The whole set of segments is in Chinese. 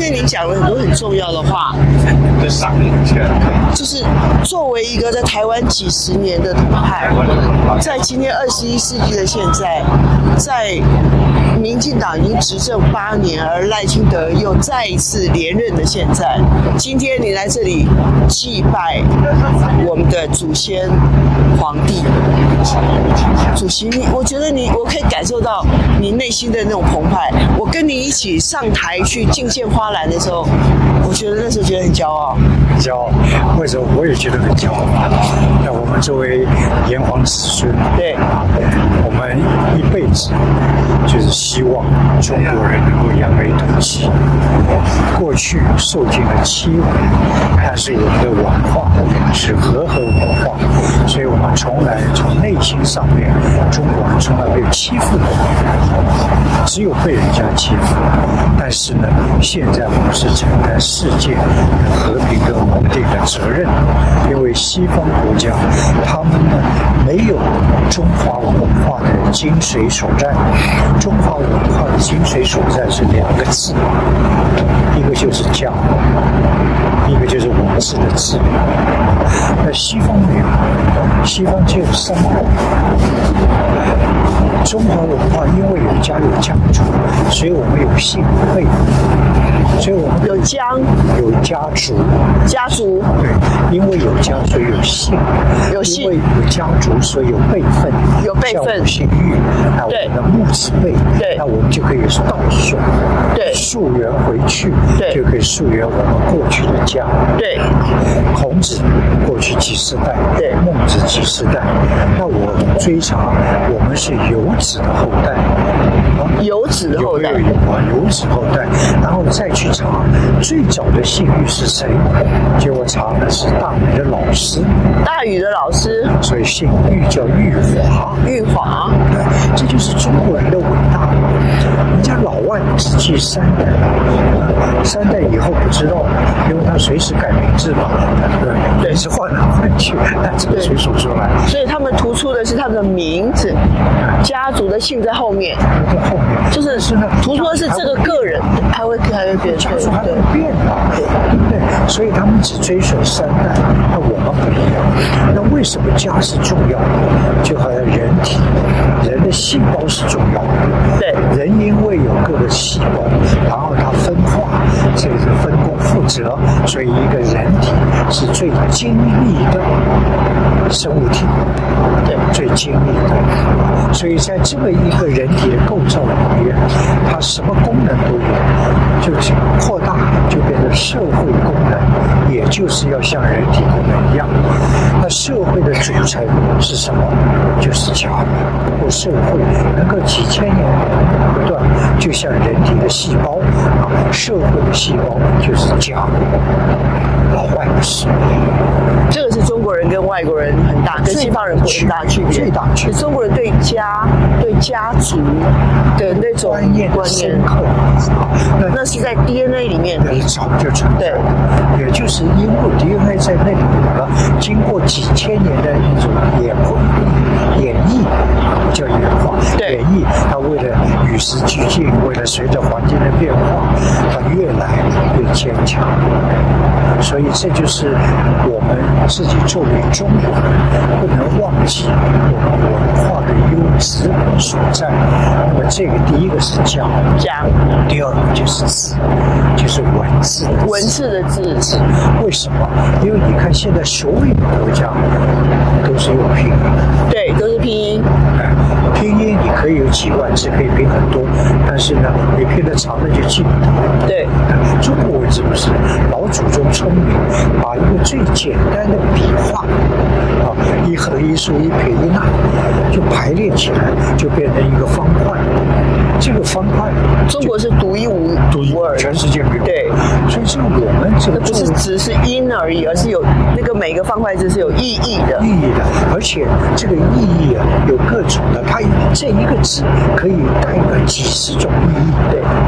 天您讲了很多很重要的话，就是作为一个在台湾几十年的统派，在今天21世纪的现在，在民进党已经执政8年，而赖清德又再一次连任的现在，今天你来这里祭拜我们的祖先皇帝主席，我觉得我可以感受到你内心的那种澎湃。我跟你一起上台去敬献花篮的时候，我觉得那时候觉得很骄傲。 骄傲，为什么我也觉得很骄傲？那我们作为炎黄子孙， 对， 我们一辈子就是希望中国人能够扬眉吐气。过去受尽了欺侮，但是我们的文化是和合文化，所以我们从来从内心上面，中国人从来没有欺负过，只有被人家欺负。但是呢，现在我们是承担世界的和平跟稳定的责任，因为西方国家他们呢没有中华文化的精髓所在。中华文化的精髓所在是2个字，一个就是家，一个就是文字的字。那西方没有，西方只有3个。中华文化因为有家有家族，所以我们有姓辈，所以我们有疆， 有家族， 家族对，因为有家所以有姓， 有姓， 因为有家族所以有辈分， 有辈分， 像我姓玉，那我们的木字辈， 对， 那我们就可以倒数， 对， 溯源回去， 对， 就可以溯源我们过去的家， 对， 孔子过去几世代， 对， 孟子几世代，那我追查，我们是游子的后代， 游子的后代， 游子后代，然后再去查最早的姓玉是谁，结果查的是大禹的老师， 大禹的老师， 所以姓玉叫玉华， 玉华， 对，这就是中国人的伟大。人家老外只记3代，3代以后不知道，因为他随时改名字嘛，对，是换来换去，那这个谁说出来？ 所以他们突出的是他们的名字，家族的姓在后面， 在后面， 就是突出的是这个个人，还会变， 家族还会变的，对不对？所以他们只追随3代，那我们不一样。那为什么家是重要的？就好像人体，人的细胞是重要的。 对， 人因为有各个细胞，然后它分化，这个分工负责，所以一个人体是最精密的生物体，对，最精密的。所以在这么一个人体的构造里面，它什么功能都有，就是扩大就变成社会功能，也就是要像人体功能一样。那社会的组成是什么？就是家。或社会能够几千年不断，就像人体的细胞啊，社会的细胞就是家。老外不是。 这个是中国人跟外国人很大，跟西方人很大区别。 最大区别， 中国人对家、对家族的那种观念深刻， 那是在 DNA 里面的， 早就存在。对，也就是因为 DNA 在那里有了，经过几千年的一种演绎，叫演化。演绎，它为了与时俱进，为了随着环境的变化，它越来越坚强。所以这就是我们自己作为中国人不能忘记我们文化的优质所在。那么这个第一个是家，第二个就是字，就是文字的字。为什么？因为你看现在所有的国家都是用拼音， 对，都是拼音。 拼音你可以有几万字，可以拼很多，但是呢，你拼的长了就记不得。 对， 中国文字不是，老祖宗聪明，把一个最简单的笔画啊，一横一竖一撇一捺，就排列起来，就变成一个方块。这个方块， 中国是独一无二， 全世界没有。对，所以这个我们这个不是只是音而已，而是有那个每个方块字是有意义的， 而且这个意义啊有各种的，它这一个字可以代表几十种意义。对，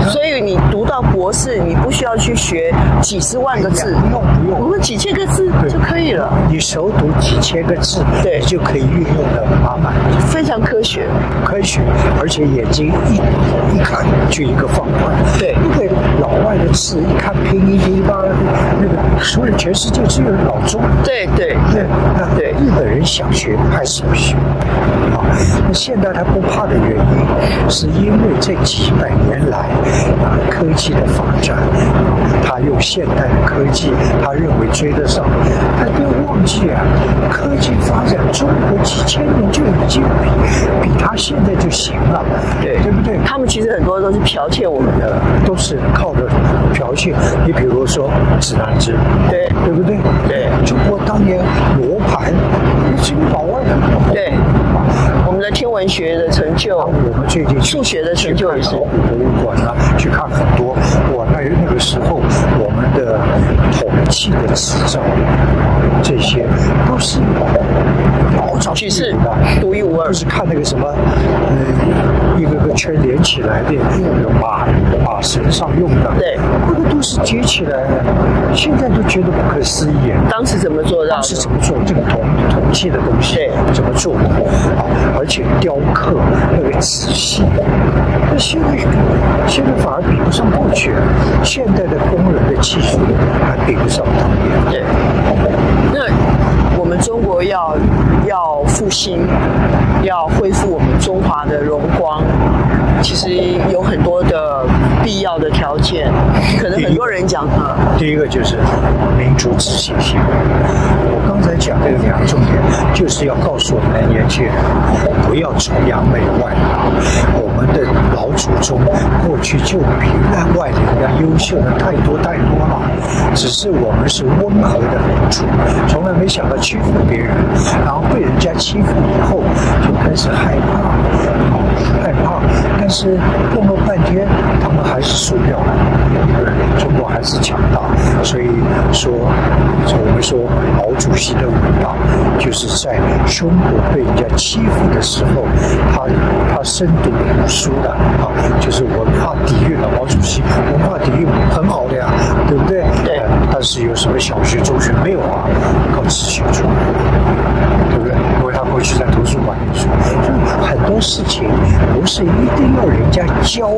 所以你读到博士，你不需要去学几十万个字， 不用， 我们几千个字就可以了。 你熟读几千个字， 对， 你就可以运用的满满， 非常科学， 而且眼睛一看就一个放大。 对， 因为老外的字一看拼音拼吧，那个所以全世界只有老中。 对， 日本人想学还是不行。那现在他不怕的原因，是因为这几百年来科技的发展，他用现代的科技，他认为追得上。他不要忘记啊，科技发展中国几千年就已经比他现在就行了，对不对？ 他们其实很多都是剽窃我们的， 都是靠着剽窃。你比如说指南针，对不对？ 对， 中国当年罗盘几百万人， 对，我们的天文学的成就， 我们最近数学的成就也是。 博物馆啊，去看很多。哇，那个时候我们的统计的执照，这些都是老早举世独一无二。 就是看那个什么，一个个圈连起来的，马绳上用的， 对， 那个都是接起来的。现在都觉得不可思议。 当时怎么做到？ 当时怎么做这个统计的东西？ 对， 怎么做？而且雕刻那个仔细，那现在反而比不上过去。现代的工人的技术还比不上当年。 对，那我们中国要复兴，要恢复我们中华的荣光，其实有很多的必要的条件。可能很多人讲第一个就是民族自信心。我刚才讲这个两个重点，就是要告诉我们的年轻人，不要崇洋媚外。我们的老祖宗过去就比外人要优秀的太多了，只是我们是温和的民族，从来没想到欺负别人，然后被人家欺负以后就开始害怕，但是弄了半天，他们还是输掉了，中国还是强大。所以说，我们说毛主席的伟大，就是在中国被人家欺负的时候，他深读古书的就是文化底蕴了。毛主席文化底蕴很好的呀，对不对？ 对。 但是有什么小学、中学没有啊？靠自学出来，对不对？因为他过去在图书馆念书，所以很多事情不是一定要人家教。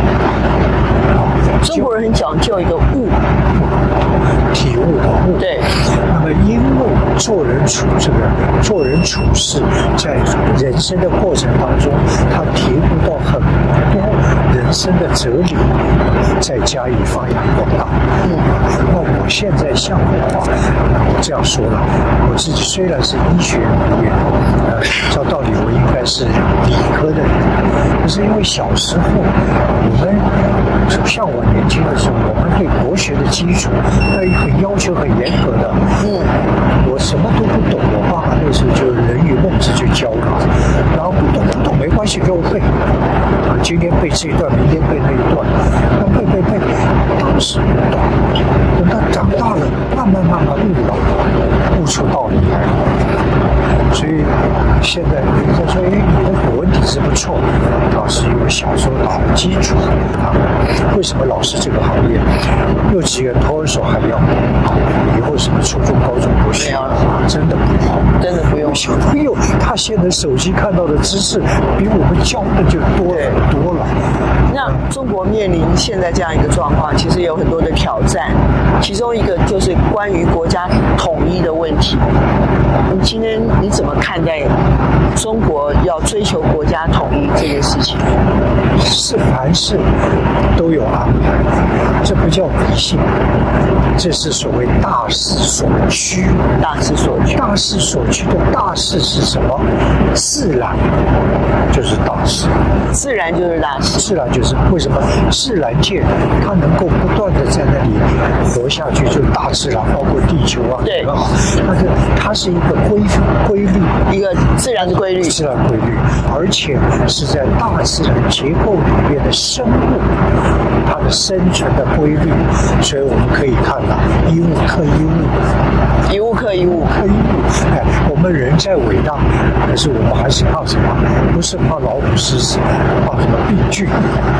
中国人很讲究一个悟， 体悟的悟。 对。 那么因为做人处事，在人生的过程当中，他体悟到很多人生的哲理，再加以发扬光大。那我现在像我这样说了，我自己虽然是医学毕业，照道理我应该是理科的人，可是因为小时候我们像我年轻的时候，我们对国学的基础很要求很严格的。我什么都不懂，我爸爸那时候就《人语孟子》就教了，然后不懂没关系，给我背。今天背这一段，明天背那一段，背，当时不懂，等到长大了，慢慢悟出道理来。所以现在人家说，你的古文底子不错，是因为小时候打了基础。为什么老师这个行业幼稚园托儿所还要，以后什么初中高中不需要？真的不用， 真的不用。 小朋友他现在手机看到的知识比我们教的就多很多了。 那中国面临现在这样一个状况，其实有很多的挑战，其中一个就是关于国家统一的问题。今天你怎么看待中国要追求国家统一这件事情？ 是凡事都有安排，这不叫迷信，这是所谓大势所趋。 大势所趋， 大势所趋的大势是什么？自然就是大势， 自然就是大势。 自然就是为什么自然界它能够不断的在那里活下去，就大自然包括地球啊， 对， 它是一个规律， 一个自然的规律， 自然规律，而且是在大自然结构里面的生物它的生存的规律，所以我们可以看到一物克一物， 一物克一物， 克一物。我们人在伟大，可是我们还是怕什么？不是怕老虎、狮子，怕什么病菌。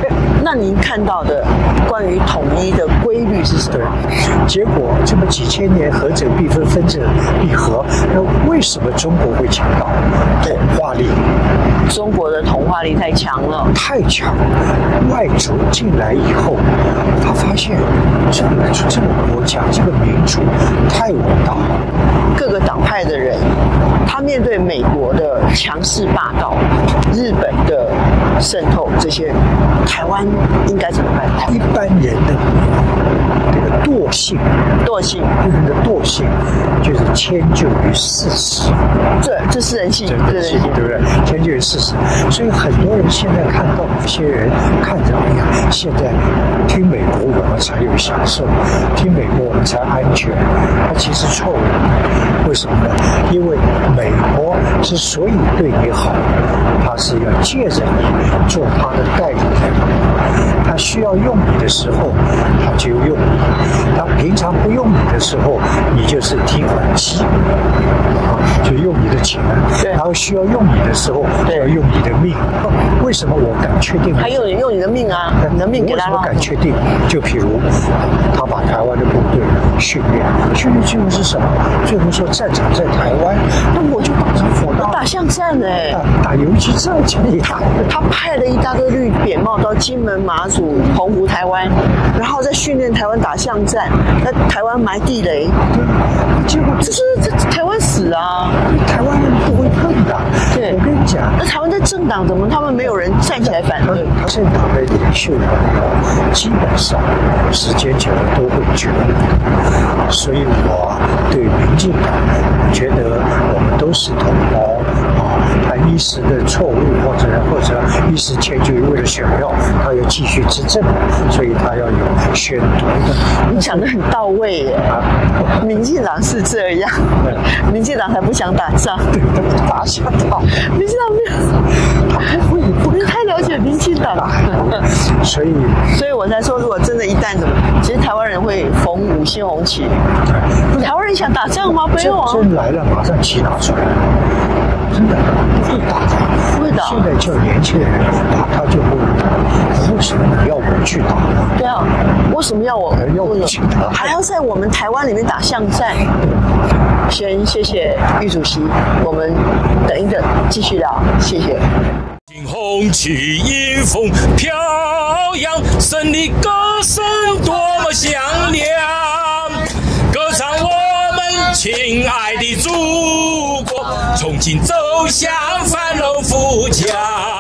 那您看到的关于统一的规律是什么？ 对，结果这么几千年合者必分，分者必合。那为什么中国会强大？统化力， 中国的同化力太强了， 太强。外族进来以后，他发现这个国家、这个民族太伟大了。 各个党派的人，他面对美国的强势霸道、日本的渗透，这些台湾应该怎么办？ 一般人的这个惰性，人的惰性就是迁就于事实。 这是人性， 对不对？迁就于事实。所以很多人现在看到有些人看着，哎呀，现在听美国我们才有享受，听美国我们才安全。那其实错误。为什么呢？因为美国之所以对你好，他是要借着你做他的代理人，他需要用你的时候，他就用你；他平常不用你的时候，你就是提款机，就用你的钱；然后需要用你的时候，要用你的命。为什么我敢确定？ 还有人用你的命啊，你的命给他。 为什么敢确定？就譬如他把台湾的部队训练最后是什么？最后说战场在台湾，那我就打上火刀， 打巷战打游击战， 他派了一大堆绿扁帽到金门、马祖、澎湖、台湾，然后再训练台湾打巷战，在台湾埋地雷。 结果这台湾死啊！ 台湾人不会碰的。对，我跟你讲， 那台湾的政党怎么他们没有人站起来反对？ 政党的领袖基本上时间久了都会觉悟，所以我对民进党，我觉得我们都是同胞啊。他一时的错误或者一时迁就于为了选票，他要继续执政，所以他要有宣读的。 你讲得很到位耶！民进党是这样，民进党才不想打仗， 打想打， 民进党没有，他不会，你太了解民进党了。 所以我才说，如果真的一旦怎么，其实台湾人会逢五星红旗。台湾人想打仗吗？没有啊。 真来了，马上旗拿出来，真的不会打的。 不会打。 现在叫年轻人打，他就不会打。为什么你要我去打呢？ 对啊，为什么要我去打？ 还要在我们台湾里面打巷战？先谢谢玉主席，我们等一等继续聊，谢谢。 红旗迎风飘扬，胜利歌声多么响亮，歌唱我们亲爱的祖国，重庆走向繁荣富强。